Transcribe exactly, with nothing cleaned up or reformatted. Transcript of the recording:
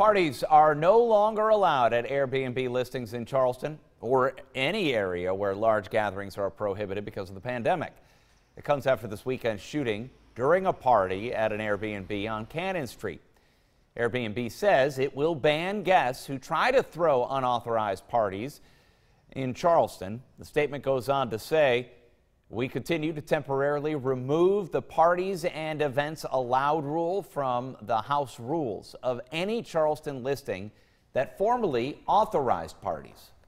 Parties are no longer allowed at Airbnb listings in Charleston or any area where large gatherings are prohibited because of the pandemic. It comes after this weekend shooting during a party at an Airbnb on Cannon Street. Airbnb says it will ban guests who try to throw unauthorized parties in Charleston. The statement goes on to say, "We continue to temporarily remove the parties and events allowed rule from the house rules of any Charleston listing that formally authorized parties."